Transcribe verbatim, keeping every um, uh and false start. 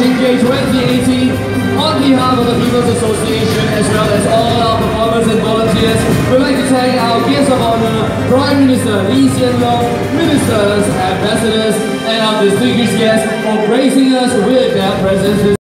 Chingay twenty eighteen. On behalf of the People's Association as well as all our performers and volunteers, we'd like to thank our guests of honor, Prime Minister Lee Hsien Loong, ministers, ambassadors, and our distinguished guests for gracing us with their presence.